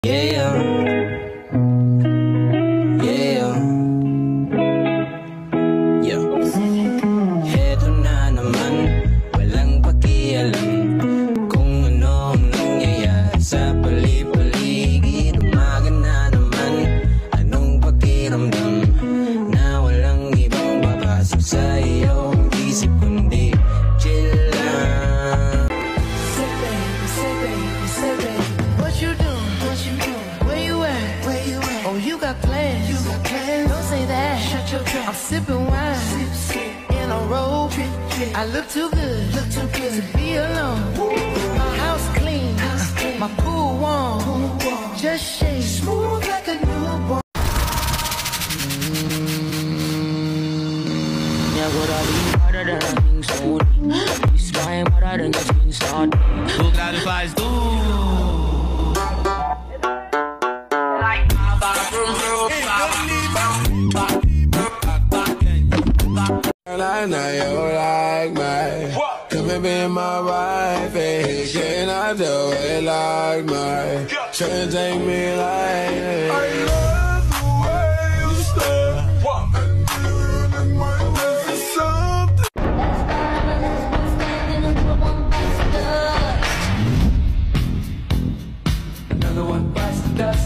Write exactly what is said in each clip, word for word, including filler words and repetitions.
Yeah, yeah, yeah. Heto na naman, walang pakialam kung ano ang nangyayari sa pali-paligid. Umaga na naman, anong pakiramdam na walang ibang babasok sa iyong isip kundi chill lang. Say baby, say baby, say baby, what you doing? What you doing? Where you at? Where you at? Oh, you got plans. You got plans. Don't say that. Shut your trap. I'm sipping wine. Sip, sip. In a robe. Trip, trip. I look too good. Look too good to be alone. Woo. My house clean. House clean. My pool warm. Pool warm. Just shake. Smooth like a newborn. Yeah, but I be harder than I think so. You smile harder than your skin start. Who got the vibes? Girl, I know you like me. Come and be my wife, and can I do it like me? Shouldn't take me like it. I love the way you stare, and my this is something. Another one bites the dust.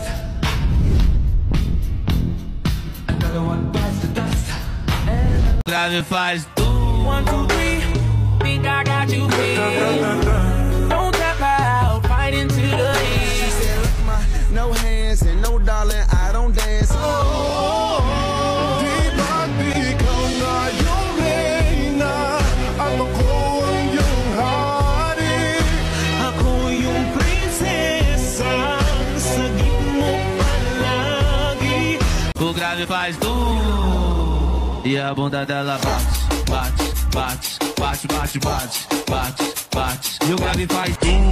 Another one bites the dust. Got the vibes. One, two, three. Think I got you pinned. Don't tap out, fight into the end. She said, look, my no hands and no darling, I don't dance. Oh, deep I become not your man. I'm a cool young hearted. Ako yung prinsesa sa gitmo palagi. Who got the vibes? E a bunda dela bate, bate, bate, bate, bate, bate, bate, bate. E o grave faz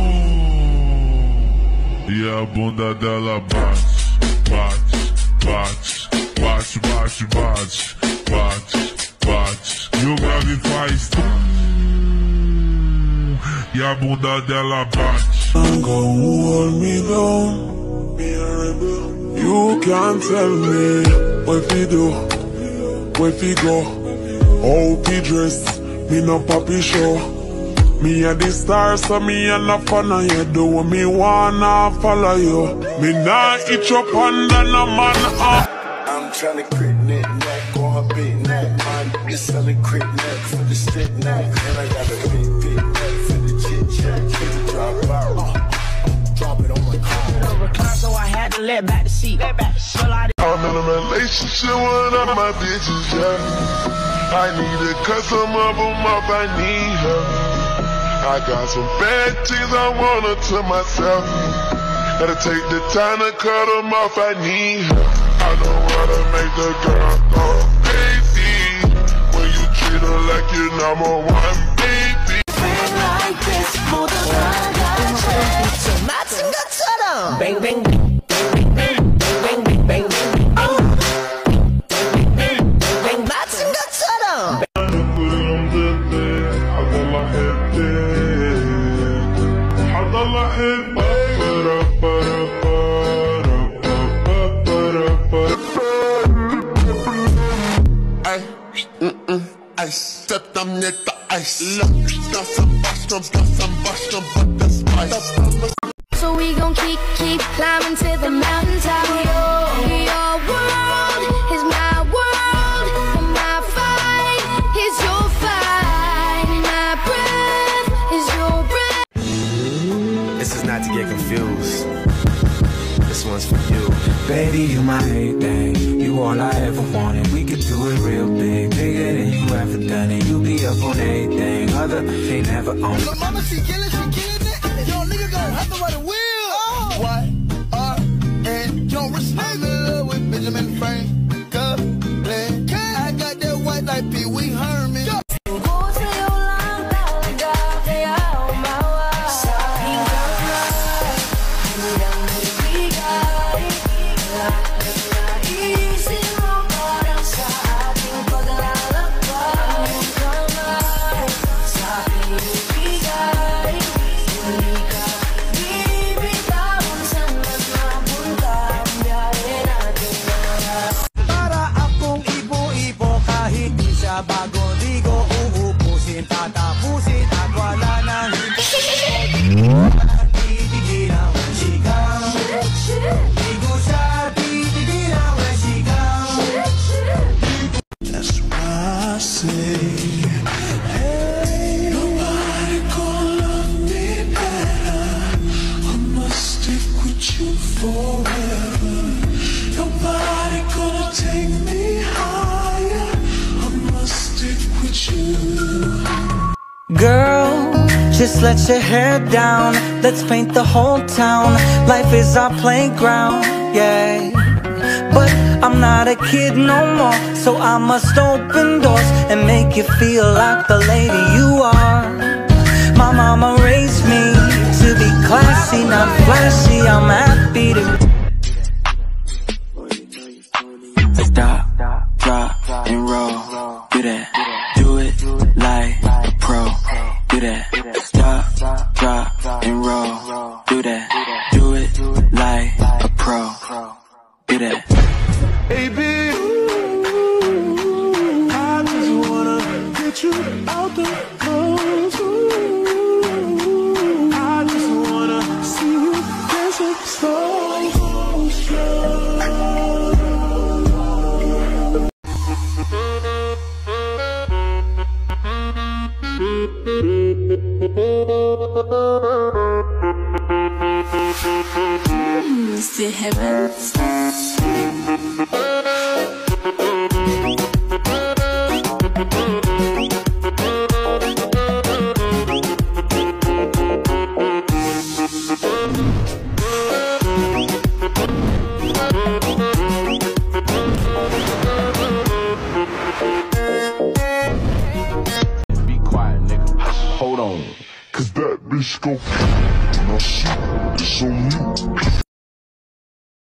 E a bunda dela bate, bate, bate, bate, bate, bate, bate, bate. E o grave faz E a bunda dela bate. I'm gonna hold me down, be a rebel. You can't tell me what we do, what we go, how we dress. Me no papi show. Me a the star, so me a no fan of you. Do what me wanna follow you. Me nah itch up under no man up. I'm tryna crit net neck on a big neck. My nigga selling crit neck for the stick neck. And I got a big big neck for the chit chat. Drop out, uh, drop it on my car. so I had to let back the seat. Let back the seat. I'm in a relationship with all my bitches, yeah. I need her cause some of them up, I need her. I got some bad things I want her to myself. Gotta take the time to cut them off, I need her. I don't wanna make the girl go crazy when you treat her like your number one baby. Like this, more than I got you. So matching the tunnel. Bang, bang, bang, bang, bang, bang, bang, bang, bang. Ice, step them near the ice. Look, got some mushrooms, got some mushrooms, but the spice. So we gon' keep, keep climbing to the mountaintop. Your, your world is my world, and my fight is your fight. My breath is your breath. This is not to get confused. This one's for you. Baby, you my everything. You all I ever wanted. We could do it real big, bigger than you ever done it. You be up on everything, other they never own it. Mama, she killing, she killing it. And your nigga gon' have to ride a wheel. Oh. Y R N, don't respect. I'm in love with Benjamin Franklin. I got that white like Pee Wee Herman. We got forever. Nobody gonna take me higher. I must stick with you. Girl, just let your hair down. Let's paint the whole town. Life is our playground, yeah. But I'm not a kid no more, so I must open doors and make you feel like the lady you are. My mama raised me to be classy, not flashy. I'm happy to stop, drop, and roll. Do that, do it like a pro. Do that, stop, drop, and roll. Do that, do it like a pro. Do that. Baby, I just wanna get you out the clothes. I just wanna see you dancing slow, slow. Still heavens. Be quiet, nigga. Hold on. Cause that bitch go. Mashup, it's on you.